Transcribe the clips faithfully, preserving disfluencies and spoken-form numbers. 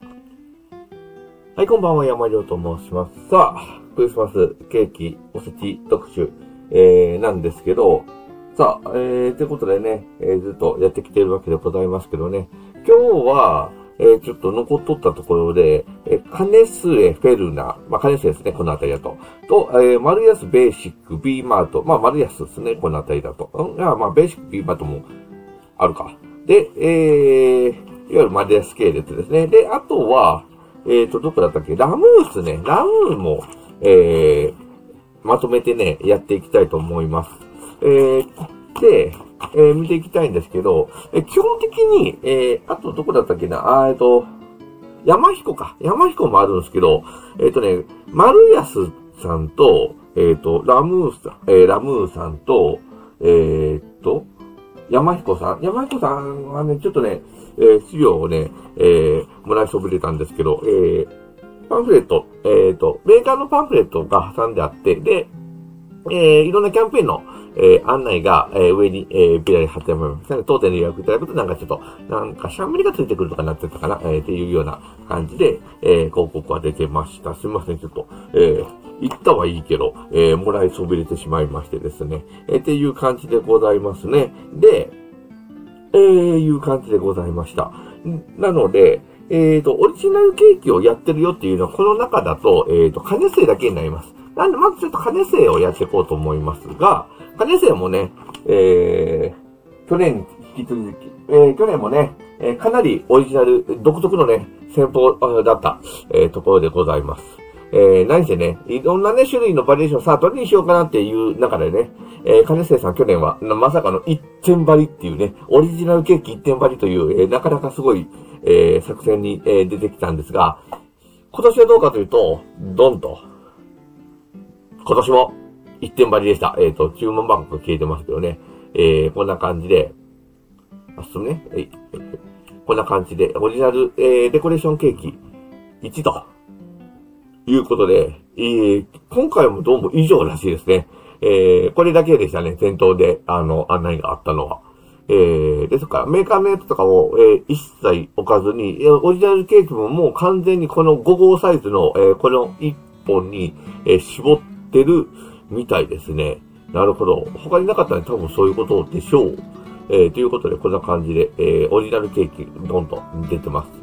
はい、こんばんは、山亮と申します。さあ、クリスマスケーキ、おせち特集、えー、なんですけど、さあ、えー、ということでね、えー、ずっとやってきているわけでございますけどね、今日は、えー、ちょっと残っとったところで、えー、カネスエフェルナ、まあ、カネスエですね、このあたりだと。と、えー、マルヤスベーシック B マート、まあ、マルヤスですね、このあたりだと。うん、まあ、ベーシック B マートもあるか。で、えー、いわゆるマルヤス系列ですね。で、あとは、えっと、どこだったっけ？ラムースね。ラムーも、えー、まとめてね、やっていきたいと思います。えー、で、えー、見ていきたいんですけど、えー、基本的に、えー、あとどこだったっけな、あーえっと、山彦か。山彦もあるんですけど、えっとね、マルヤスさんと、えっと、ラムースさん、えー、ラムーさんと、えー、っと、山彦さん。山彦さんはね、ちょっとね、えー、資料をね、えー、もらいそびれたんですけど、えー、パンフレット、えっと、メーカーのパンフレットが挟んであって、で、えー、いろんなキャンペーンの、えー、案内が、えー、上に、えー、ビラに貼ってありますね。当店で予約いただくと、なんかちょっと、なんかシャンメリがついてくるとかなってたかな、えー、っていうような感じで、えー、広告が出てました。すみません、ちょっと、えー、行ったはいいけど、えー、もらいそびれてしまいましてですね。えー、っていう感じでございますね。で、えー、いう感じでございました。なので、えっと、オリジナルケーキをやってるよっていうのは、この中だと、えっと、カネセイだけになります。なんで、まずちょっとカネセイをやっていこうと思いますが、カネセイもね、えー、去年引き続き、えー、去年もね、えー、かなりオリジナル、独特のね、戦法だった、えー、ところでございます。えー、何せね、いろんなね、種類のバリエーションさあ、どれにしようかなっていう中でね、えー、金瀬さん去年は、まさかの一点張りっていうね、オリジナルケーキ一点張りという、えー、なかなかすごい、えー、作戦に、えー、出てきたんですが、今年はどうかというと、ドンと、今年も一点張りでした。えっと、注文番号が消えてますけどね、えー、こんな感じで、あ、そうね、えー、こんな感じで、オリジナル、えー、デコレーションケーキいちと、いうことで、えー、今回もどうも以上らしいですね。えー、これだけでしたね、店頭で、あの、案内があったのは。えー、ですから、メーカーのやつとかを、えー、一切置かずに、オリジナルケーキももう完全にこのご号サイズの、えー、このいっぽんに、えー、絞ってるみたいですね。なるほど。他になかったら多分そういうことでしょう。えー、ということで、こんな感じで、えー、オリジナルケーキ、どんと出てます。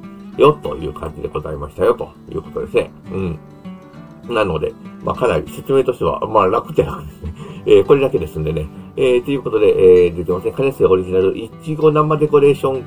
よ、という感じでございましたよ、ということですね。うん。なので、まあ、かなり説明としては、まあ、楽っちゃ楽ですね。えー、これだけですんでね。えー、ということで、えー、出てますね。カネスエオリジナル、いちご生デコレーション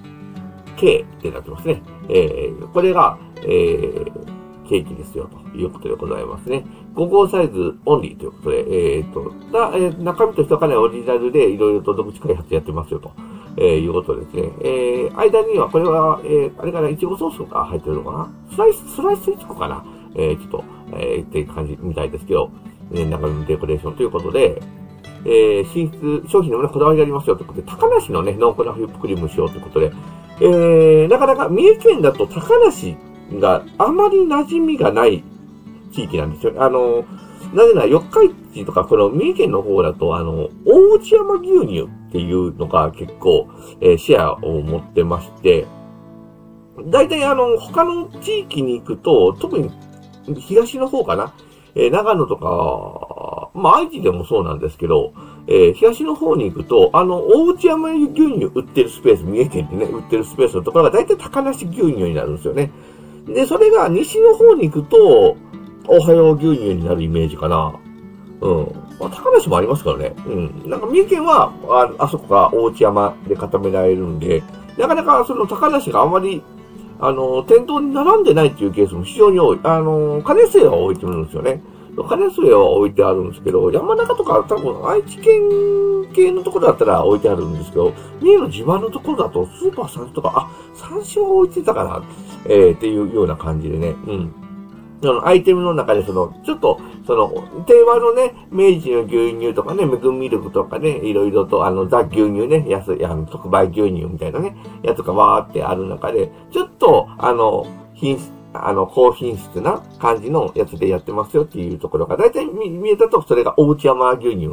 K ってなってますね。えー、これが、えー、ケーキですよ、ということでございますね。ご号サイズオンリーということで、えーと、だえー、中身としてはかなりオリジナルで、いろいろと独自開発やってますよ、と。えー、いうことですね。えー、間には、これは、えー、あれかな、いちごソースが入ってるのかなスライス、スライスいちごかなえー、ちょっと、えー、っていう感じみたいですけど、えー、中身デコレーションということで、えー、品質、商品のね、こだわりがありますよということで、高梨のね、濃厚なホイップクリームをしようということで、えー、なかなか三重県だと高梨があまり馴染みがない地域なんですよ。あの、なぜなら四日市とか、この三重県の方だと、あの、大内山牛乳っていうのが結構、えー、シェアを持ってまして、大体あの、他の地域に行くと、特に東の方かな、えー、長野とか、まあ、愛知でもそうなんですけど、えー、東の方に行くと、あの、大内山牛乳売ってるスペース、三重県でね、売ってるスペースのところが大体高梨牛乳になるんですよね。で、それが西の方に行くと、おはよう牛乳になるイメージかな。うん。まあ、高梨もありますからね。うん。なんか三重県は、あ、あそこが大内山で固められるんで、なかなかその高梨があんまり、あの、店頭に並んでないっていうケースも非常に多い。あの、カネスエは置いてるんですよね。カネスエは置いてあるんですけど、山中とか多分愛知県系のところだったら置いてあるんですけど、三重の地盤のところだとスーパーさんとか、あ、山椒置いてたかな、えー、っていうような感じでね。うん。そのアイテムの中でその、ちょっと、その、定番のね、明治の牛乳とかね、めぐみミルクとかね、いろいろと、あの、ザ牛乳ね、安い、あの、特売牛乳みたいなね、やつがわーってある中で、ちょっと、あの、品質、あの、高品質な感じのやつでやってますよっていうところが、だいたい見えたと、それが大内山牛乳がね、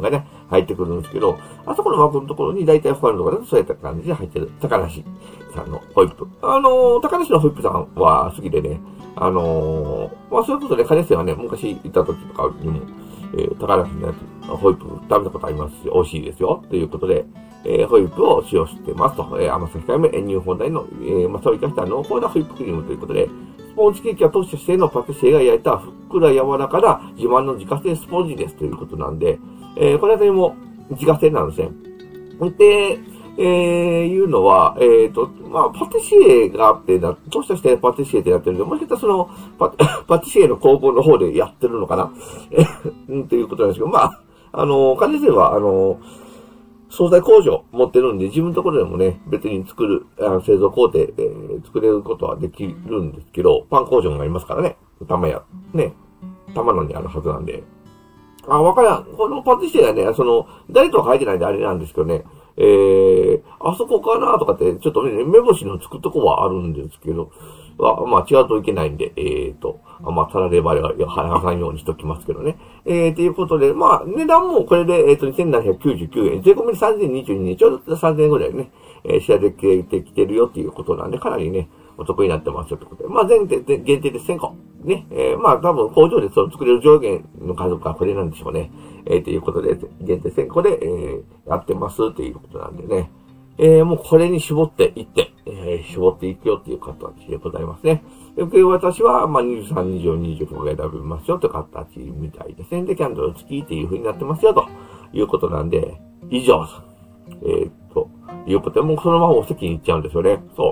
入ってくるんですけど、あそこの枠のところに大体他のところだとそういった感じで入ってる。高梨さんのホイップ。あのー、高梨のホイップさんは好きでね、あのー、まあそういうことで、カネセはね、昔行った時とかにも、えー、高梨のやつ、ホイップ食べたことありますし、美味しいですよ。ということで、えー、ホイップを使用してますと。えー、甘さ控えめ、乳本来の、えー、まあそういったした濃厚なホイップクリームということで、スポンジケーキは当社指定のパティシエが焼いたふっくら柔らかな自慢の自家製スポンジですということなんで、えー、これあたりも自家製なんですね。で、えー、いうのは、えっ、ー、と、まあ、パティシエがあってな、当社してパティシエでやってるんで、もしかしたらそのパ、パティシエの工房の方でやってるのかなうん、ということなんですけど、まあ、あの、カネセは、あの、惣菜工場持ってるんで、自分のところでもね、別に作る、あの製造工程、えー、作れることはできるんですけど、パン工場がありますからね。玉屋、ね、玉野にあるはずなんで。あ、わからん。このパティシエはね、その、誰とは書いてないんであれなんですけどね、えー、あそこかなとかって、ちょっとね、目星のつくとこはあるんですけど、は、まあ違うといけないんで、えーと、まあ、たらればれは話さんようにしときますけどね。えー、ということで、まあ、値段もこれで、えーと、にせんななひゃくきゅうじゅうきゅうえん、税込みでさんぜんにじゅうにえん、ちょうどさんぜんえんぐらいね、えー、仕上げてきてるよっていうことなんで、かなりね、お得になってますよってことで。まあ、全店限定でせんこ。ね、えー、まあ、多分工場でその作れる上限の数がこれなんでしょうね。えー、ということで、限定せんこで、えー、やってますっていうことなんでね。えー、もうこれに絞っていって、えー、絞っていくよっていう形でございますね。で、私は、まあ、にじゅうさん、にじゅうよん、にじゅうごが選べますよという形みたいですね。で、キャンドル付きっていう風になってますよということなんで、以上。えー、っと、いうことで、もうそのままお席に行っちゃうんですよね。そう。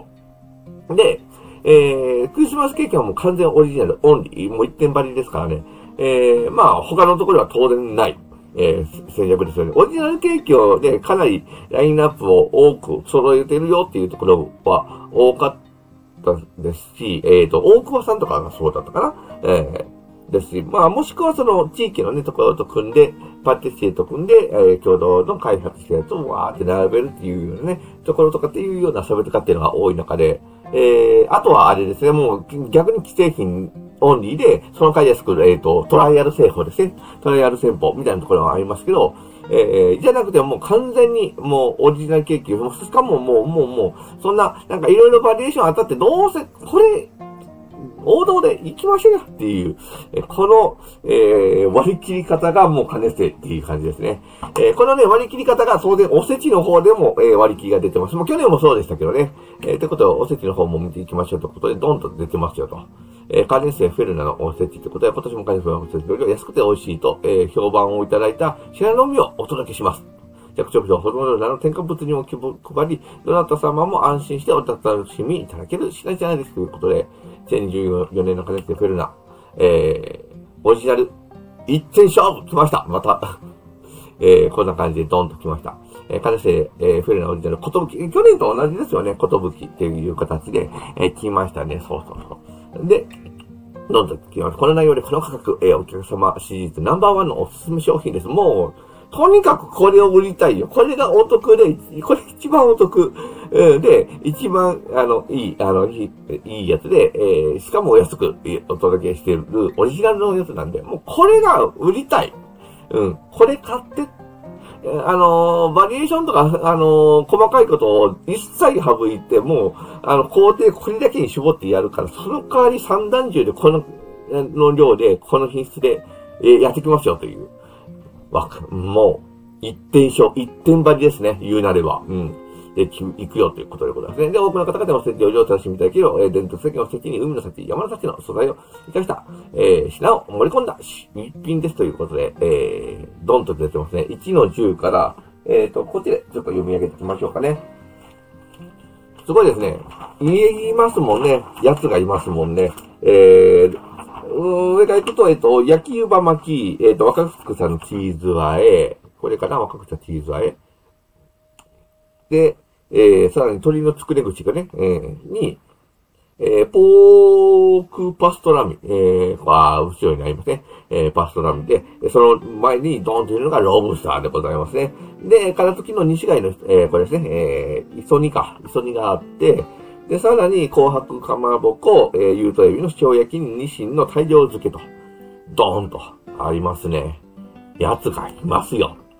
で、えー、クリスマスケーキはもう完全オリジナルオンリー。もう一点張りですからね。えー、まあ、他のところは当然ない。えー、戦略ですよね。オリジナルケーキをね、かなりラインナップを多く揃えてるよっていうところは多かったですし、えっと、大久保さんとかがそうだったかな。えー、ですし、まあ、もしくはその地域のね、ところと組んで、パティシエと組んで、えー、共同の開発したやつをわーって並べるっていうようなね、ところとかっていうような差別化っていうのが多い中で、えー、あとはあれですね、もう逆に既製品オンリーで、その会で作る、えっと、トライアル製法ですね。トライアル戦法みたいなところがありますけど、えー、じゃなくてもう完全にもうオリジナルケーキ、しかももう、もう、もう、そんな、なんかいろいろバリエーションあったって、どうせ、これ、王道で行きましょうよっていう、えこの、えー、割り切り方がもう兼ねてっていう感じですね。えー、このね、割り切り方が当然おせちの方でも、えー、割り切りが出てます。もう去年もそうでしたけどね。えー、ということで、おせちの方も見ていきましょうということで、ドンと出てますよと。えー、カレンセンフェルナのおせちということで、今年もカレンセンのおせちより安くて美味しいと、えー、評判をいただいた品のみをお届けします。着色料、保存料など添加物にも配り、どなた様も安心してお楽しみいただける品じゃないですということで、にせんじゅうよねんのカレンセンフェルナ、えー、オリジナル一点勝負来ましたまた、えー、こんな感じでドンと来ました。えー、カレンセン、えー、フェルナオリジナル、ことぶき、去年と同じですよね、ことぶきっていう形で、えー、来ましたね、そうそうそう。で、どんどん来ます。この内容でこの価格、えー、お客様シリーズナンバーワンのおすすめ商品です。もう、とにかくこれを売りたいよ。これがお得で、これ一番お得。うん、で、一番、あの、いい、あの、いい、いいやつで、えー、しかもお安くお届けしているオリジナルのやつなんで、もうこれが売りたい。うん、これ買って、あのー、バリエーションとか、あのー、細かいことを一切省いて、もう、あの、工程これだけに絞ってやるから、その代わり三段重でこの、の量で、この品質で、えー、やってきますよという。わか、もう、一点勝、一点張りですね。言うなれば。うん。で、行くよということでございますね。で、多くの方々のおせちを楽しみいただける、えー、伝統的なおせちに海の幸、山の幸の素材を生かした、えー、品を盛り込んだ一品ですということで、えー、ドンと出てますね。いちのじゅうから、えっと、こっちでちょっと読み上げていきましょうかね。すごいですね。いますもんね。やつがいますもんね。えー、上から行くと、えっと、焼き湯葉巻き、えっと、若草のチーズ和え、これかな、若草チーズ和え。で、えー、さらに鶏の作れ口がね、えー、に、えー、ポークパストラミ、えー、あ後ろにありますね。えー、パストラミで、その前にドーンというのがロブスターでございますね。で、から時の西貝の、えー、これですね、えー、磯煮か、磯煮があって、で、さらに紅白かまぼこ、えー、ゆうとえびの塩焼きにニシンの大量漬けと、ドーンとありますね。やつがいますよ。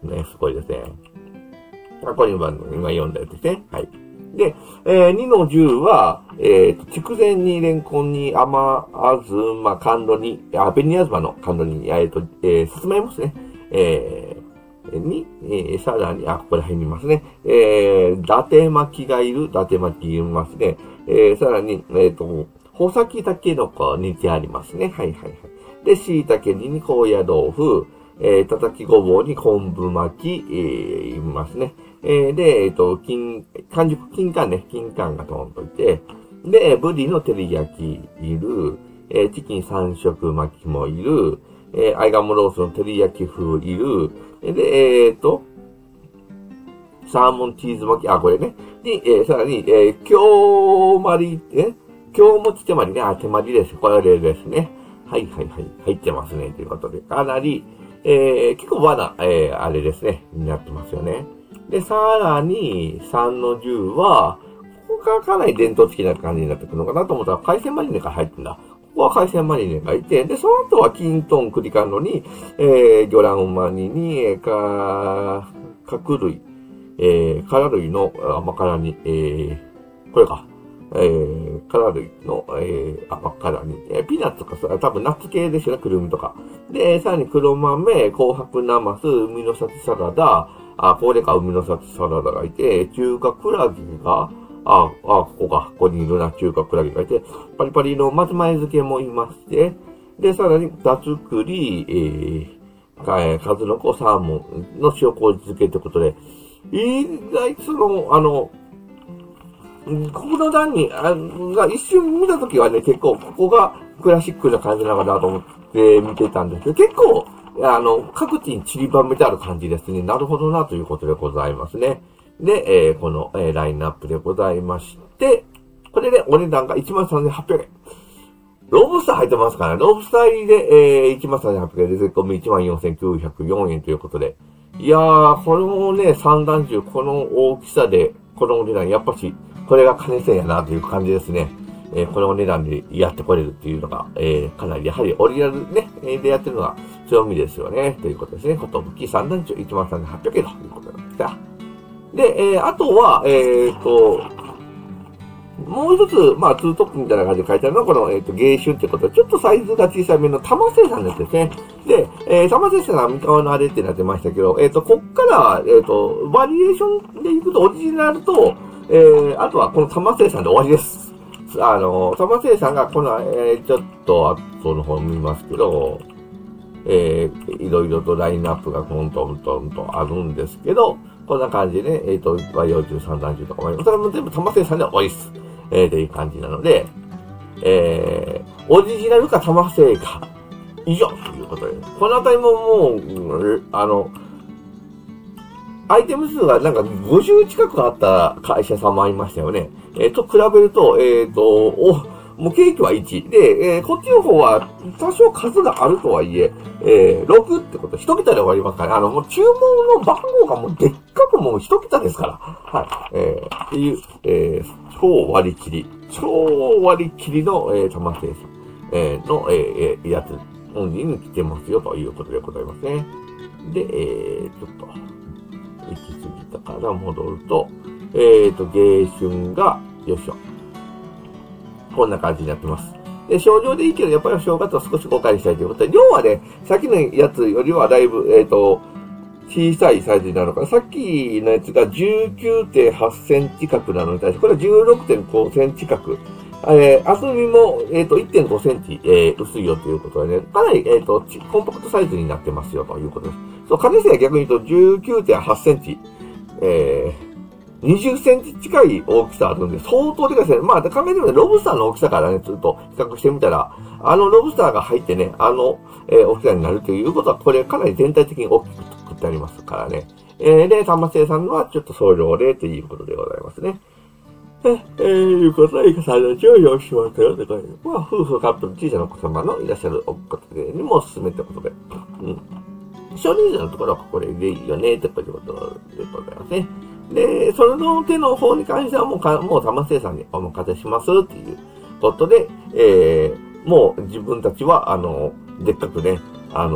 ね、すごいですね。これ今、今読んだやつですね。はい。で、えー、にのじゅうは、えー、筑前にレンコンに甘ずま甘露に、あ、紅あずまの甘露に、えっと、えー、さつまいもですね。えー、に、えー、さらに、あ、ここら辺にいますね。えー、伊達巻きがいる、伊達巻きいますね。えー、さらに、えっと、穂先たけのこ煮てありますね。はいはいはい。で、椎茸に高野豆腐、えー、叩きごぼうに昆布巻き、えー、いますね。えー、で、えっと、金、完熟金柑ね、金柑がトンといて、で、ブリの照り焼きいる、えー、チキン三色巻きもいる、えー、アイガモロースの照り焼き風いる、で、えっと、サーモンチーズ巻き、あ、これね。で、えー、さらに、えー、京まり、え京もち手まりね、あ、手まりです。これですね。はいはいはい。入ってますね。ということで、かなり、えー、結構和な、えー、あれですね。になってますよね。で、さらに、さんのじゅうは、ここがかなり伝統的な感じになってくるのかなと思ったら、海鮮マリネが入ってんだ。ここは海鮮マリネがいて、で、その後はキントン、クリカンロに、えー、魚卵マニに、えー、か、角類、えー、辛類の甘辛に、えー、これか、えー、辛類の、えー、甘辛に、えー、ピーナッツとかさ、多分ナッツ系ですよね、くるみとか。で、さらに黒豆、紅白ナマス、海の幸サラダ、あ、これか、海の幸サラダがいて、中華クラゲが、あ、あ、ここか、ここにいるな、中華クラゲがいて、パリパリの松前漬けもいまして、で、さらに、ダツクリ、えー、か、えー、数の子サーモンの塩麹漬けということで、意外とその、あの、ここの段に、あが一瞬見たときはね、結構、ここがクラシックな感じなのかなと思って見てたんですけど、結構、あの、各地に散りばめてある感じですね。なるほどなということでございますね。で、えー、この、えー、ラインナップでございまして、これで、ね、お値段が いちまんさんぜんはっぴゃくえん。ロブスター入ってますからね。ロブスター入りで、えー、いちまんさんぜんはっぴゃくえんで、税込み いちまんよんせんきゅうひゃくよんえんということで。いやー、このね、三段重、この大きさで、このお値段、やっぱし、これが金銭やなという感じですね。えー、このお値段でやってこれるっていうのが、えー、かなりやはりオリジナルね、でやってるのが強みですよね。ということですね。ことぶき三段重 いちまんさんぜんはっぴゃくえんということなんですが。で、えー、あとは、えーと、もう一つ、まあ、ツートップみたいな感じで書いてあるのは、この、えっ、ー、と、芸春ってことで、ちょっとサイズが小さめの玉製さんですね。で、えー、玉製さんは三河のあれってなってましたけど、えっ、ー、と、こっから、えっ、ー、と、バリエーションでいくと、オリジナルと、えー、あとはこの玉製さんで終わりです。あの、玉製さんが、この、えー、ちょっと、後の方見ますけど、えー、いろいろとラインナップがトントントンとあるんですけど、こんな感じでね、えっ、ー、と、よんじゅうさん段重とかもあります。それも全部玉製さんで終わりです。えー、という感じなので、えー、オリジナルか玉製か、以上ということで、このあたりももう、あの、アイテム数がなんかごじゅう近くあった会社さんもありましたよね。えー、と比べると、えっ、ー、と、お、もうケーキはいち。で、えー、こっちの方は多少数があるとはいえ、えー、ろくってこと、一桁で終わりますからね。あの、もう注文の番号がもうでっかくもう一桁ですから。はい。えー、っていう、えー、超割り切り、超割り切りの、えー、玉製さん、えー、の、えー、やつ、本人に来てますよということでございますね。で、えー、ちょっと、行き過ぎたから戻ると、えーと、芸春が、よいしょ。こんな感じになってます。で、少量でいいけど、やっぱり正月は少し誤解したいということで、量はね、さっきのやつよりはだいぶ、えーと、小さいサイズになるのかな。さっきのやつが じゅうきゅうてんはちセンチ角なのに対して、これは じゅうろくてんごセンチ角。えー、厚みも、えっと、いってんごセンチ、えー、薄いよということでね、かなり、えっと、コンパクトサイズになってますよということです。そう、金製は逆に言うと じゅうきゅうてんはちセンチ、えー、にじゅっセンチ近い大きさあるんで、相当でかいですね。まあ、考えてみると、ロブスターの大きさからね、ずっと比較してみたら、あのロブスターが入ってね、あの、えー、大きさになるということは、これかなり全体的に大きく作ってありますからね。えー、で、玉製さんのはちょっと総量でということでございますね。え、えー、いうことで、いかさんのちを用意しましたよって書いて、まあ、夫婦カップル、小さなお子様のいらっしゃるお方にもおすすめってことで、うん。少人数のところはこれでいいよね、ってことでございますね。で、その手の方に関してはもうか、もう玉製さんにお任せしますっていうことで、えー、もう自分たちは、あの、でっかくね、あの、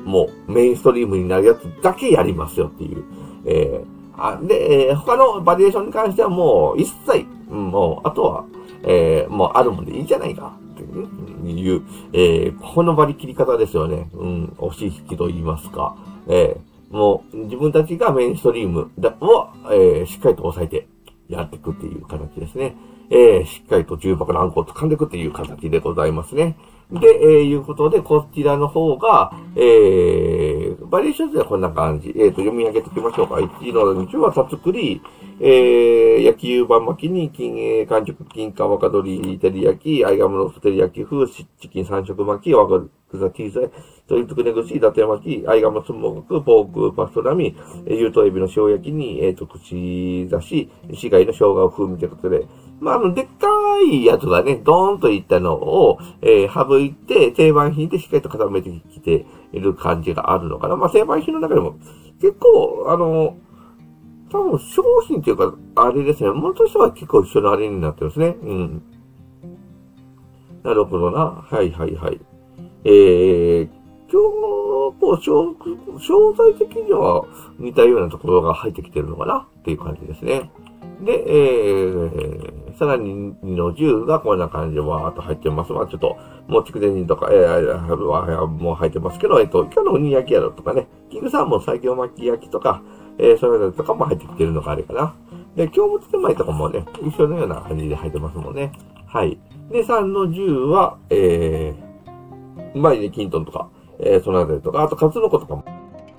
もうメインストリームになるやつだけやりますよっていう。えー、あで、えー、他のバリエーションに関してはもう一切、うん、もう、あとは、えー、もうあるもんでいいじゃないかっていう、えー、この割り切り方ですよね。うん、押し引きと言いますか。えー、もう自分たちがメインストリームを、えー、しっかりと抑えてやっていくっていう形ですね。えー、しっかりと重箱のあんこを掴んでいくっていう形でございますね。で、えー、いうことで、こちらの方が、えー、バリエーションではこんな感じ。えーと、読み上げておきましょうか。いちのにはさつくり、えー、焼き湯葉巻きに、金、えー、完熟金皮若鶏照り焼き、アイガムロース照り焼き風、チキン三色巻き、若草小さい、鶏つくね串、伊達巻き、アイガムスモーク、ポーク、パストラミ、えー、ゆうとエビの塩焼きに、えーと、串刺し、市街の生姜風味ということで、まあ、あの、でっかいやつがね、ドーンといったのを、えー、省いて、定番品でしっかりと固めてきている感じがあるのかな。まあ、定番品の中でも、結構、あの、多分商品っていうか、あれですね、ものとしては結構一緒のあれになってるんですね。うん。なるほどな。はいはいはい。えー、今日、こう、商、商材的には似たようなところが入ってきてるのかなっていう感じですね。で、えー、さらににのじゅうがこんな感じでわーっと入ってます。まあちょっと、もう筑前煮とか、えー、もう入ってますけど、えっと、今日のウニ焼きやろとかね、キングサーモン最強巻き焼きとか、えー、そういうのとかも入ってきてるのがあれかな。で、京物手前とかもね、一緒のような感じで入ってますもんね。はい。で、さんのじゅうは、えー、マリネキントンとか、えー、そのあたりとか、あとカツノコとかも、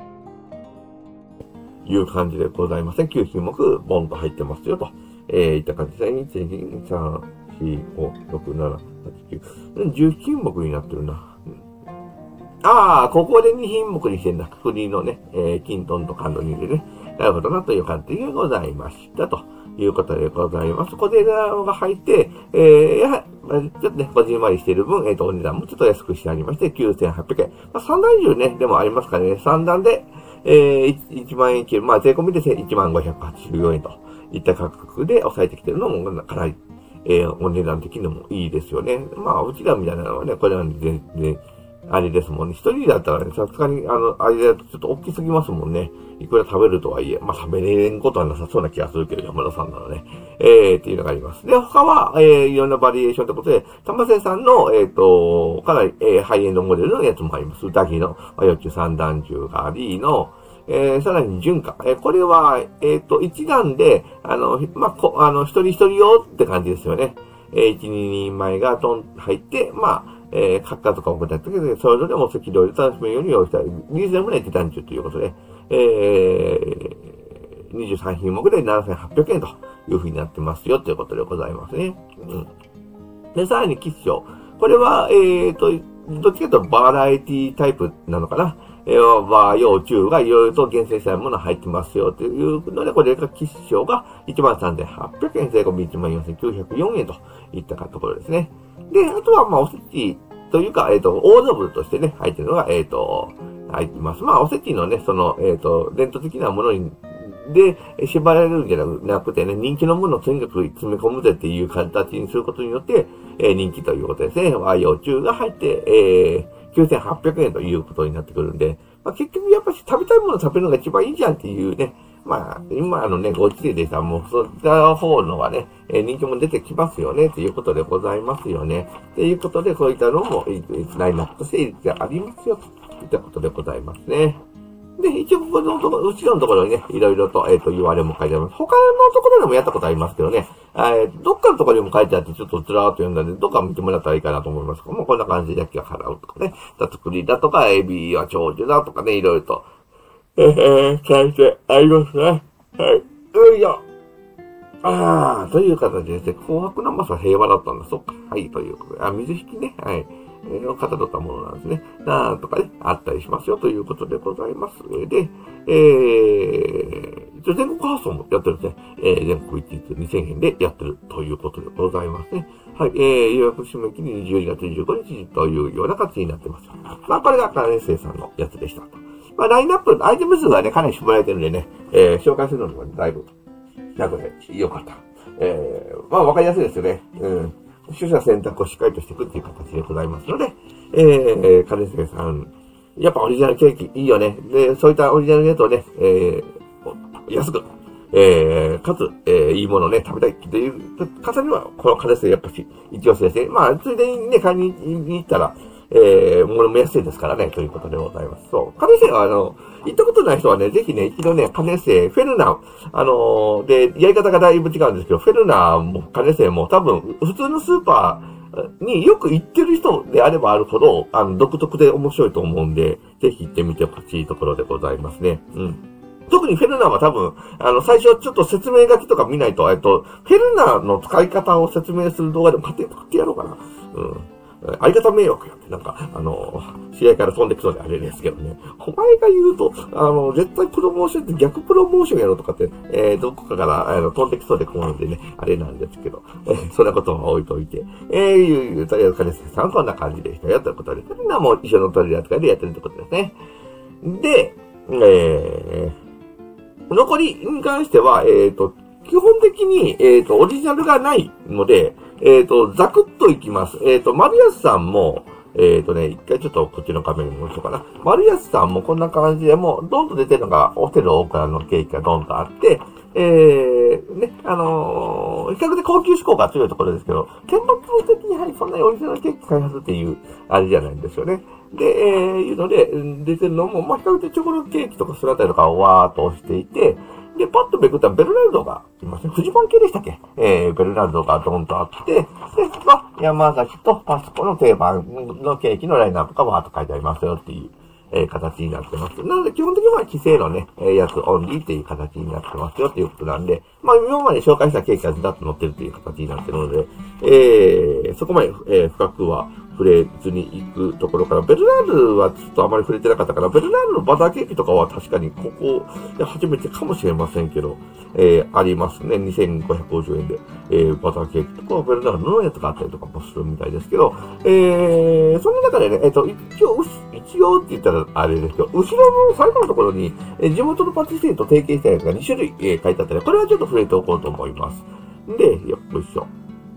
いう感じでございますね。きゅうひんもく、ボンと入ってますよ、と。えー、いった感じですね。いち、に、さん、よん、ご、ろく、なな、はち、きゅう。じゅうひんもくになってるな。うん、ああ、ここでにひんもくにしてんだ。栗のね、えー、キントンとカンドニでね。なるほどな、という感じがございました。ということでございます。これが入って、えー、やはり、ちょっとね、こじんまりしている分、えっ、ー、と、お値段もちょっと安くしてありまして、きゅうせんはっぴゃくえん。まあ、さん段以上ね、でもありますからね、さん段で、えー、いちまん円切る。まあ、税込みでいちまんごひゃくはちじゅうよんえんといった価格で抑えてきてるのも、かなり、えー、お値段的にもいいですよね。まあ、うちらみたいなのはね、これは全然、あれですもんね。一人だったらね、さすがに、あの、あれだとちょっと大きすぎますもんね。いくら食べるとはいえ、まあ、食べれんことはなさそうな気がするけど、山田さんならね。えー、っていうのがあります。で、他は、えー、いろんなバリエーションということで、玉瀬さんの、えっ、ー、と、かなり、えー、ハイエンドモデルのやつもあります。歌木の、まあ、よっちゅう三段重がありの、えー、さらに純化。えー、これは、えっ、ー、と、一段で、あの、まあ、こ、あの、一人一人用って感じですよね。えー、一、二人前がトン入って、まあ、えー、カッカーとかもやったけど、それぞれも赤料理楽しめるように用意したい。リーズナブルな一段重ということで、えー、にじゅうさんひんもくでななせんはっぴゃくえんという風になってますよということでございますね。うん。で、さらに吉祥。これは、えーと、どっちかというとバラエティタイプなのかな。えー、和洋中がいろいろと厳選したものが入ってますよというので、これが吉祥が いちまんさんぜんはっぴゃくえん、税込み いちまんよんせんきゅうひゃくよんえんといったところですね。で、あとは、まあ、おせちというか、えっ、ー、と、大ノブとしてね、入ってるのが、えっ、ー、と、入ってます。まあ、おせちのね、その、えっ、ー、と、伝統的なものに、で、縛られるんじゃなくてね、人気のものをとにかく詰め込むぜっていう形にすることによって、えー、人気ということですね。和洋中が入って、えー、きゅうせんはっぴゃくえんということになってくるんで、まあ、結局やっぱり食べたいものを食べるのが一番いいじゃんっていうね、まあ、今のね、ご時世でしたらもう、そちらの方のはね、えー、人気も出てきますよね、ということでございますよね。ということで、そういったのも、ラインナップとしてありますよ、といったことでございますね。で、一応、ここのところ、後ろのところにね、いろいろと、えっ、ー、と、言われも書いてあります。他のところでもやったことありますけどね、えー、どっかのところにも書いてあって、ちょっとずらーっと読んだんで、どっか見てもらったらいいかなと思いますけども、こんな感じで焼きが払うとかね、たつくりだとか、エビは長寿だとかね、いろいろと、えー、書いてありますね。はい。よいしょ。ああ、という形でですね、紅白生さ平和だったんだ。そっか。はい、ということで。あ、水引きね。はい。えー、かたどったものなんですね。なんとかね、あったりしますよ、ということでございます。で、えー、一応全国発送もやってるんですね。えー、全国一律にせんえんでやってるということでございますね。はい、えー、予約締め切りじゅうにがつにじゅうごにちというような形になってます。まあ、これが関連生さんのやつでした。まあ、ラインナップ、アイテム数がね、かなり絞られてるんでね、えー、紹介するのがだいぶ楽で良かった。えー、まあ、わかりやすいですよね。うん。取捨選択をしっかりとしていくっていう形でございますので、えー、金瀬さんやっぱオリジナルケーキいいよね。で、そういったオリジナルのやつをね、えー、安く、えー、かつ、えー、いいものをね、食べたいっていう方には、このカレーセやっぱし、一押しですね。まあ、ついでにね、買いに行ったら、えー、ものも安いですからね、ということでございます。そう。カネセイは、あの、行ったことない人はね、ぜひね、一度ね、カネセイ、フェルナー、あのー、で、やり方がだいぶ違うんですけど、フェルナーもカネセイも多分、普通のスーパーによく行ってる人であればあるほど、あの、独特で面白いと思うんで、ぜひ行ってみてほしいところでございますね。うん。特にフェルナーは多分、あの、最初ちょっと説明書きとか見ないと、えっと、フェルナーの使い方を説明する動画でも勝手に作ってやろうかな。うん。相方迷惑やって、なんか、あの、試合から飛んできそうであれですけどね。お前が言うと、あの、絶対プロモーションって逆プロモーションやろとかって、えー、どこかから、あの、飛んできそうで困るんでね、あれなんですけど、えー、そんなことは置いといて、えー、いう、とりあえず金瀬さんこんな感じでしたよ、ということで、みんなも一緒の取り扱いでやってるってことですね。で、えー、残りに関しては、えっと、基本的に、えっと、オリジナルがないので、えっと、ザクッといきます。えっと、丸安さんも、えっとね、一回ちょっとこっちの画面に戻そうかな。丸安さんもこんな感じで、もう、ドンと出てるのが、ホテル大倉のケーキがドンとあって、えー、ね、あのー、比較的高級志向が強いところですけど、見物的にやはりそんなにオリジナルケーキ開発っていう、あれじゃないんですよね。で、えー、いうので、出てるのも、まあ、比較的チョコレートケーキとかスラタリとかをわーっと押していて、で、パッとめくったらベルナルドがいますね。フジパン系でしたっけえー、ベルナルドがドンとあって、で、まあ、山崎とパスコの定番のケーキのラインナップがわーっと書いてありますよっていう、えー、形になってます。なので、基本的には規制のね、えー、やつオンリーっていう形になってますよっていうことなんで、まあ、今まで紹介したケーキがずらっと載ってるっていう形になってるので、えー、そこまで、えー、深くは、触れずに行くところから、ベルナールはちょっとあまり触れてなかったから、ベルナールのバターケーキとかは確かにここで初めてかもしれませんけど、えー、ありますね。にせんごひゃくごじゅうえんで、えー、バターケーキとか、ベルナールのやつがあったりとかもするみたいですけど、えー、その中でね、えっと、一応、一応って言ったらあれですけど、後ろの最後のところに、えー、地元のパティシエと提携したやつがに種類、えー、書いてあったり、これはちょっと触れておこうと思います。で、よっこいしょ。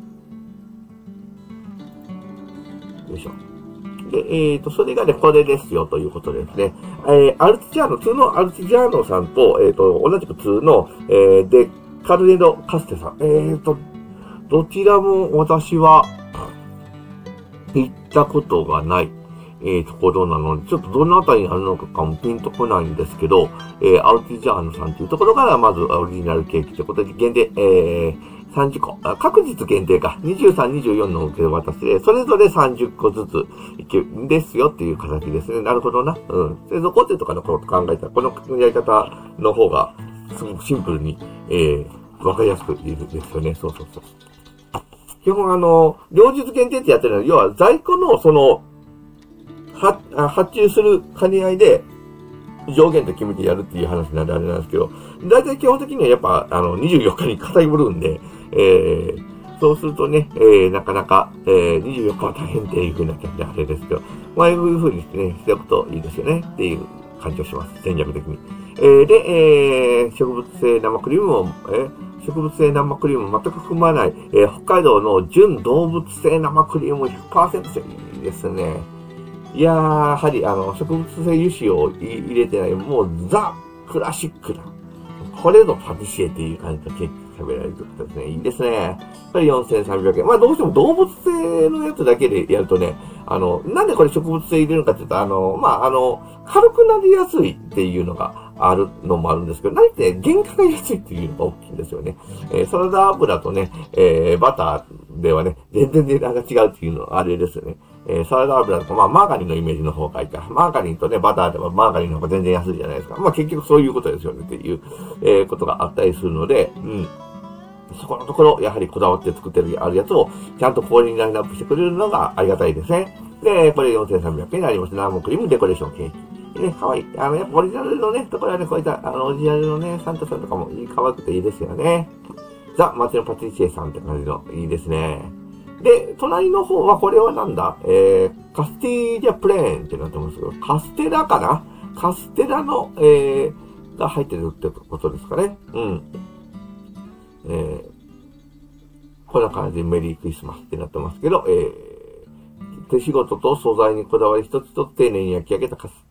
よいしょ。で、えっと、それがね、これですよ、ということですね。えー、アルティジャーノ、通のアルティジャーノさんと、えっと、同じく通の、えー、デカルネロカステさん。えっと、どちらも私は、行ったことがない、えー、ところなので、ちょっとどのあたりにあるのかかもピンとこないんですけど、えー、アルティジャーノさんというところから、まずオリジナルケーキということで、限定、えー、さんじゅっこ。確実限定か。にじゅうさん、にじゅうよんの受け渡しで、それぞれさんじゅっこずついけるですよっていう形ですね。なるほどな。うん。製造工程とかのこと考えたら、このやり方の方が、すごくシンプルに、えー、わかりやすくいるですよね。そうそうそう。基本あの、両日限定ってやってるのは、要は在庫のその、は、発注する兼ね合いで、上限と決めてやるっていう話なんであれなんですけど、だいたい基本的にはやっぱ、あの、にじゅうよっかに偏るんで、えー、そうするとね、えー、なかなか、えー、にじゅうよっかは大変っていう風になっちゃってあれですけど、まあ、いう風にしてね、しておくといいですよね、っていう感じをします。戦略的に。えー、で、えー、植物性生クリームも、えー、植物性生クリームも全く含まない、えー、北海道の純動物性生クリーム ひゃくパーセント いいですね。いやー、やはり、あの、植物性油脂を入れてない、もうザ・クラシックな。これぞパティシエっていう感じのケーキ食べられるってことですね。いいですね。これよんせんさんびゃくえん。まあどうしても動物性のやつだけでやるとね、あの、なんでこれ植物性入れるのかって言うと、あの、まああの、軽くなりやすいっていうのがあるのもあるんですけど、何って原価が安いっていうのが大きいんですよね。えー、サラダ油とね、えー、バターではね、全然値段が違うっていうのはあれですよね。えー、サラダ油だと、まあ、マーガリンのイメージの方がいいから、マーガリンとね、バターではマーガリンの方が全然安いじゃないですか。まあ、結局そういうことですよねっていう、えー、ことがあったりするので、うん。そこのところ、やはりこだわって作ってるあるやつを、ちゃんと氷にラインナップしてくれるのがありがたいですね。で、これよんせんさんびゃくえんになります。ナーモンクリームデコレーションケーキ。ね、かわいい。あの、やっぱオリジナルのね、ところはね、こういった、あの、オリジナルのね、サンタさんとかもいい、可愛くていいですよね。ザ・町のパティシエさんって感じの、いいですね。で、隣の方は、これはなんだえー、カスティージャプレーンってなってますけど、カステラかなカステラの、えー、が入ってるってことですかね。うん。えー、こんな感じでメリークリスマスってなってますけど、えー、手仕事と素材にこだわり一つ一つ丁寧に焼き上げたカス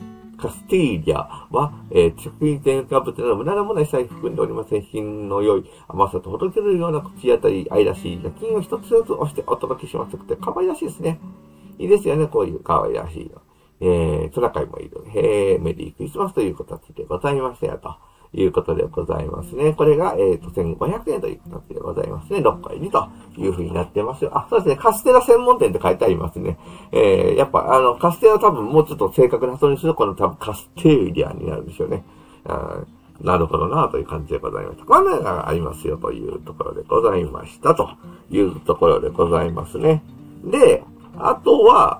カスティーリアは、えー、食品添加物など無駄なものは一切含んでおりません。品の良い甘さとほどけるような口当たり、愛らしい夜勤を一つずつ押してお届けしますって、可愛らしいですね。いいですよね、こういう可愛らしいの。えー、トナカイもいる。へー、メリークリスマスという形でございましたよ、ということでございますね。これが、えっと、せんごひゃくえんという形でございますね。ろっこ入りという風になってますよ。あ、そうですね。カステラ専門店って書いてありますね。えー、やっぱ、あの、カステラ多分もうちょっと正確な発音にすると、この多分カステーリアになるんでしょうね。あなるほどなという感じでございました。こんなのがありますよというところでございましたというところでございますね。で、あとは、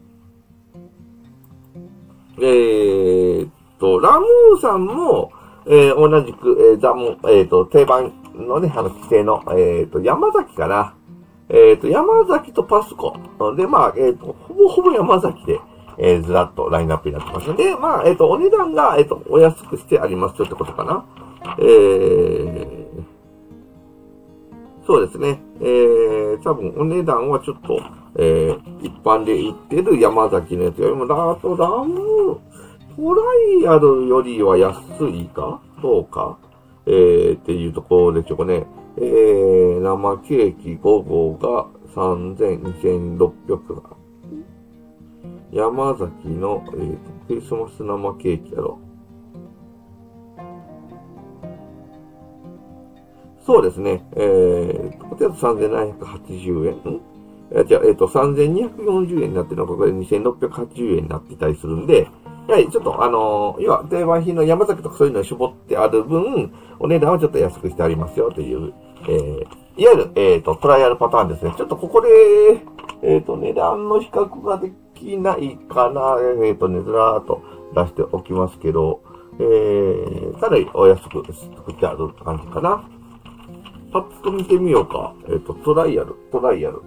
えーっと、ラムーさんも、えー、同じく、えー、ザム、えーっと、定番のね、あの、規定の、えーっと、山崎かな。えーっと、山崎とパスコ。で、まあ、えーっと、ほぼほぼ山崎で、えー、ずらっとラインナップになってます。で、まあ、えーっと、お値段が、えーっと、お安くしてありますよってことかな。えー、そうですね。えー、多分お値段はちょっと、えー、一般で売ってる山崎のやつよりも、ラートラム、トライアルよりは安いかどうかえー、っていうところでしょうかね。えー、生ケーキごごうがさんぜん、にせんろっぴゃく。山崎の、えーと、クリスマス生ケーキやろ。そうですね。えー、こちらさんぜんななひゃくはちじゅうえん。んえじゃあ、えっ、ー、と、さんぜんにひゃくよんじゅうえんになってるのが、これにせんろっぴゃくはちじゅうえんになってたりするんで、やはりちょっとあのー、要は定番品の山崎とかそういうのを絞ってある分、お値段はちょっと安くしてありますよという、えー、いわゆる、えっ、ー、と、トライアルパターンですね。ちょっとここで、えっ、ー、と、値段の比較ができないかな。えっ、ー、とね、ずらーっと出しておきますけど、えー、かなりお安く作ってある感じかな。パッと見てみようか。えっ、ー、と、トライアル、トライアル。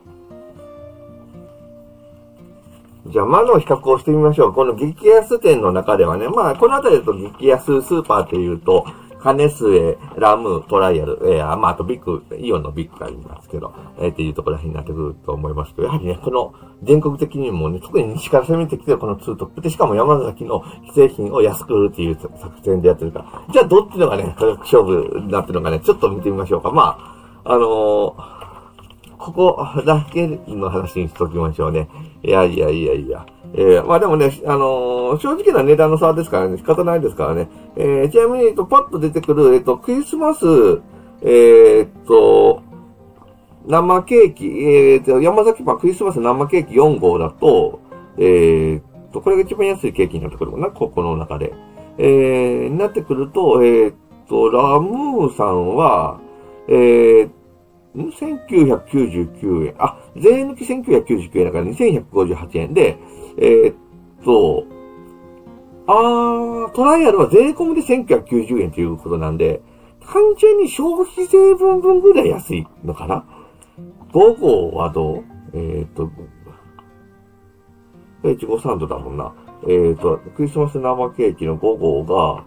じゃあ、魔の比較をしてみましょう。この激安店の中ではね、まあ、このあたりだと激安スーパーっていうと、カネスエ、ラム、トライアル、えー、まあ、あとビッグ、イオンのビッグがありますけど、えー、っていうところになってくると思いますけど、やはりね、この全国的にもね、特に西から攻めてきてるこのツートップで、しかも山崎の既製品を安く売るっていう作戦でやってるから、じゃあどっちのがね、勝負になってるのかね、ちょっと見てみましょうか。まあ、あのー、ここだけの話にしときましょうね。いやいやいやいや。えー、まあでもね、あのー、正直な値段の差ですからね、仕方ないですからね。えー、ちなみに、えっと、パッと出てくる、えっと、クリスマス、えー、っと、生ケーキ、えー、っと、山崎パンクリスマス生ケーキよんごうだと、えー、っと、これが一番安いケーキになってくるかな、ここの中で。えー、になってくると、えー、っと、ラムーさんは、えー、せんきゅうひゃくきゅうじゅうきゅうえん。あ、税抜きせんきゅうひゃくきゅうじゅうきゅうえんだからにせんひゃくごじゅうはちえんで、えー、っと、あー、トライアルは税込みでせんきゅうひゃくきゅうじゅうえんということなんで、単純に消費税分分ぐらい安いのかな ?ご 号はどうえー、っと、いちごサンドだもんな。えー、っと、クリスマス生ケーキのごごうが、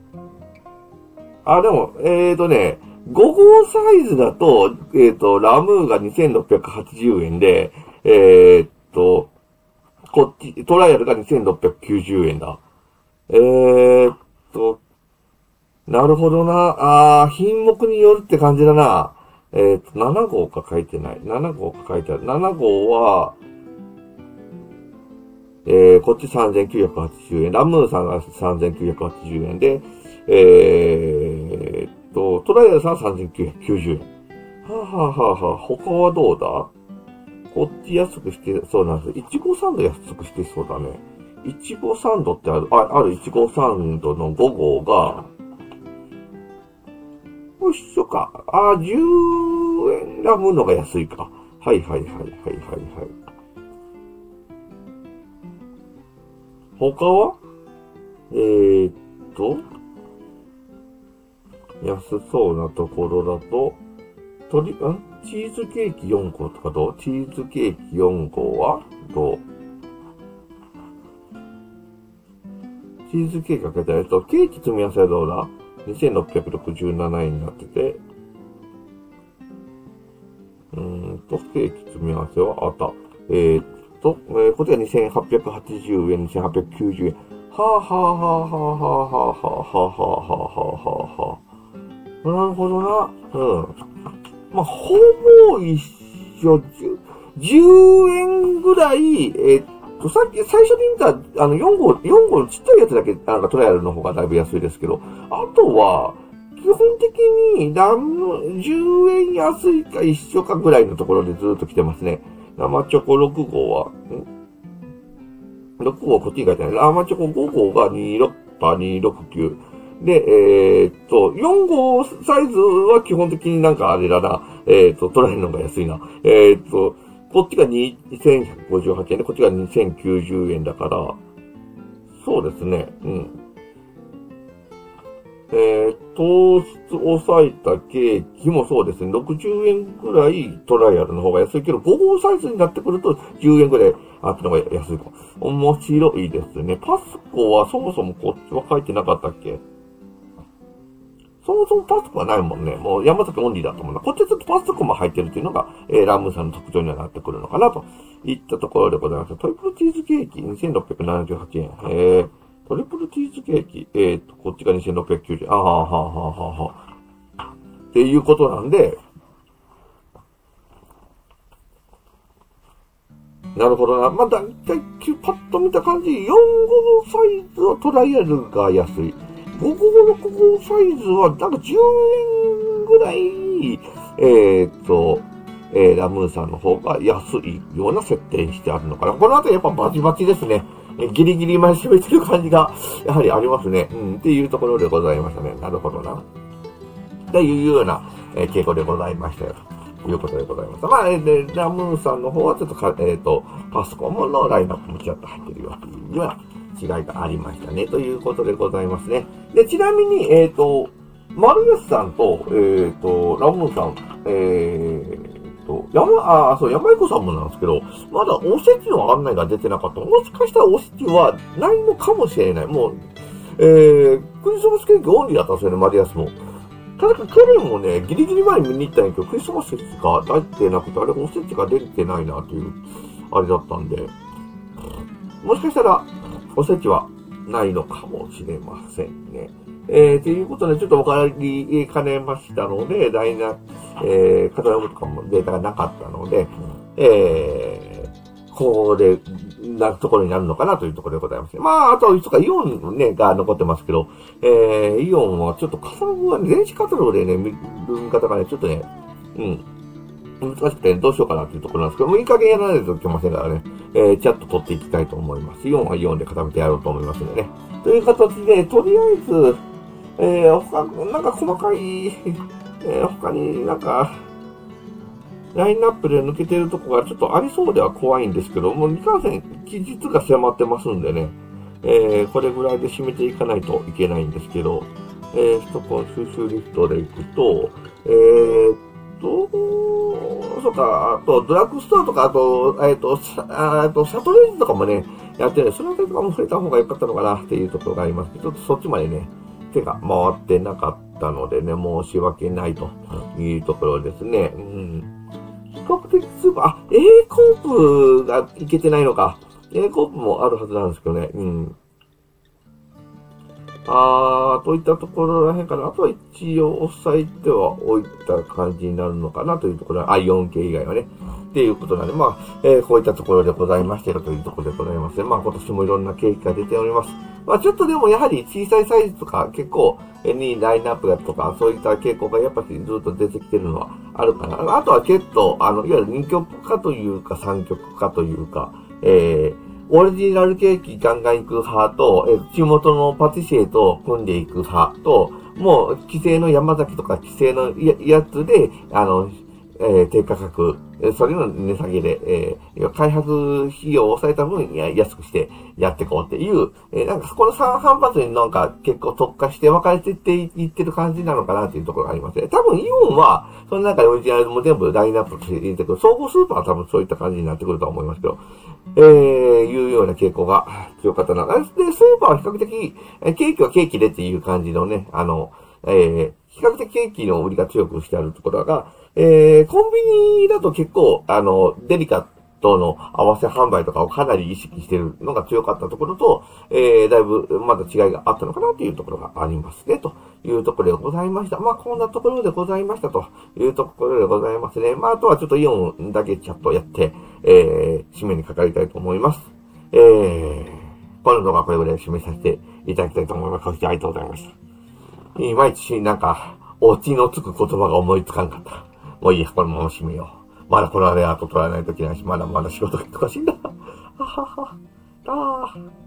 あ、でも、えー、っとね、ごごうサイズだと、えっ、ー、と、ラムーがにせんろっぴゃくはちじゅうえんで、えー、っと、こっち、トライアルがにせんろっぴゃくきゅうじゅうえんだ。えー、っと、なるほどな。あー、品目によるって感じだな。えー、っと、ななごうか書いてない。ななごうか書いてある。ななごうは、えー、こっちさんぜんきゅうひゃくはちじゅうえん。ラムーさんがさんぜんきゅうひゃくはちじゅうえんで、えー、と、トライアルさんはさんぜんきゅうひゃくきゅうじゅうえん。はぁ、はぁはぁはぁ、他はどうだこっち安くしてそうなんです。いちごサンド安くしてそうだね。いちごサンドってある、あ、あるいちごサンドのごごうが、よっしょか。あ、じゅうえんラムのが安いか。はいはいはいはいはいはい。他はえーっと、安そうなところだと、とり、んチーズケーキよんごうとかどうチーズケーキよんごうはどうチーズケーキかけたやつと、ケーキ積み合わせはどうだ ?にせんろっぴゃくろくじゅうななえんになってて、うーんと、ケーキ積み合わせはあった。えー、っと、えー、こっちがにせんはっぴゃくはちじゅうえん、にせんはっぴゃくきゅうじゅうえん。 はあはあはあはあはあはあはあはあはあはあ。なるほどな。うん。まあ、ほぼ一緒。じゅうえんぐらい、えっと、さっき、最初に見た、あの、よん号、よん号のちっちゃいやつだけ、なんかトライアルの方がだいぶ安いですけど、あとは、基本的に、じゅうえん安いか一緒かぐらいのところでずっと来てますね。生チョコろく号は、ん ?ろく 号こっちに書いてない。生チョコご号がにじゅうろくパーにひゃくろくじゅうきゅう。で、えー、っと、よん号サイズは基本的になんかあれだな。えー、っと、トライアルの方が安いな。えー、っと、こっちがにせんひゃくごじゅうはちえんで、こっちがにせんきゅうじゅうえんだから、そうですね、うん。えー、糖質を抑えたケーキもそうですね、ろくじゅうえんくらいトライアルの方が安いけど、ご号サイズになってくるとじゅうえんくらいあったのが安いか。面白いですね。パスコはそもそもこっちは書いてなかったっけ？そもそもパスコはないもんね。もう山崎オンリーだと思うな。こっちはちょっとパスコも入ってるっていうのが、えー、ラムさんの特徴にはなってくるのかなといったところでございます。トリプルチーズケーキにせんろっぴゃくななじゅうはちえん。えー、トリプルチーズケーキ、えーと、こっちがにせんろっぴゃくきゅうじゅうえん。あはははははは。っていうことなんで、なるほどな。まあ、だいたいパッと見た感じ、よん号サイズはトライアルが安い。ご号、ろく号サイズは、なんかじゅうえんぐらい、えーっと、えー、ラムーさんの方が安いような設定にしてあるのかな。このあたりやっぱバチバチですね。ギリギリ前締めてる感じが、やはりありますね。うん、っていうところでございましたね。なるほどな。というような、えー、傾向でございましたよ。ということでございます。まあ、えー、ラムーさんの方はちょっとか、えっと、パソコンのラインナップもちょっと入ってるよっていうような違いがありましたね。ということでございますね。で、ちなみに、えっと、丸安さんと、えっと、ラムーさん、えー、と、山、あ、そう、山彦さんもなんですけど、まだおせちの案内が出てなかった。もしかしたらおせちはないのかもしれない。もう、えー、クリスマスケーキオンリーだったんですよね、丸安も。確か去年もね、ギリギリ前に見に行ったんやけど、クリスマスケーキが出てなくて、あれおせちが出てないなっていう、あれだったんで、もしかしたら、おせちはないのかもしれませんね。えー、ということで、ちょっとおかりかねましたので、ダイナ、えー、カタログとかもデータがなかったので、えー、これ、なところになるのかなというところでございます。まあ、あと、いつかイオンね、が残ってますけど、えー、イオンはちょっとカタログがね、電子カタログでね、見る見方がね、ちょっとね、うん、難しくて、ね、どうしようかなっていうところなんですけど、もういい加減やらないといけませんからね、えー、チャット取っていきたいと思います。イオンはイオンで固めてやろうと思いますのでね。という形で、とりあえず、えー、他、なんか細かい、えー、他になんか、ラインナップで抜けてるとこがちょっとありそうでは怖いんですけど、もういかんせん期日が迫ってますんでね、えー、これぐらいで締めていかないといけないんですけど、えー、首都高収集リストでいくと、えーっと、そうか、あと、ドラッグストアとか、あと、えーっと、あと、シャトレージとかもね、やってるんで、そのあたりとかも増えた方が良かったのかなっていうところがありますけど、ちょっとそっちまでね、手が回ってなかったのでね、申し訳ないというところですね。うん。比較的スーパー、あ、A コープがいけてないのか。A コープもあるはずなんですけどね。うん。あー、といったところらへんかな。あとは一応押さえてはおいた感じになるのかなというところは、あ、よんケー 以外はね。っていうことなんで、まあ、えー、こういったところでございましたよというところでございますね。まあ今年もいろんなケーキが出ております。まあちょっとでもやはり小さいサイズとか結構にラインナップだとかそういった傾向がやっぱりずっと出てきてるのはあるかな。あとは結構、あの、いわゆるにきょくかというかさんきょくかというか、えー、オリジナルケーキガンガン行く派と、えー、地元のパティシエと組んでいく派と、もう、規制の山崎とか規制の や, やつで、あの、えー、低価格、それの値下げで、えー、開発費用を抑えた分安くしてやっていこうっていう、えー、なんかそこの三反発になんか結構特化して分かれていっていってる感じなのかなっていうところがありますね。多分イオンは、その中でオリジナルも全部ラインナップとして入れてくる。総合スーパーは多分そういった感じになってくると思いますけど、えー、いうような傾向が強かったな。で、スーパーは比較的、ケーキはケーキでっていう感じのね、あの、えー、比較的ケーキの売りが強くしてあるところが、えー、コンビニだと結構、あの、デリカとの合わせ販売とかをかなり意識しているのが強かったところと、えー、だいぶまだ違いがあったのかなというところがありますね、というところでございました。まあ、こんなところでございましたというところでございますね。まあ、あとはちょっとイオンだけチャットやって、えー、締めにかかりたいと思います。えー、この動画はこれぐらい締めさせていただきたいと思います。ご視聴ありがとうございました。いまいち、なんか、オチのつく言葉が思いつかんかった。もういいや、このまま締めよう。まだこのレアート取らないといけないし、まだまだ仕事が忙しいんだ。ははは。ああ。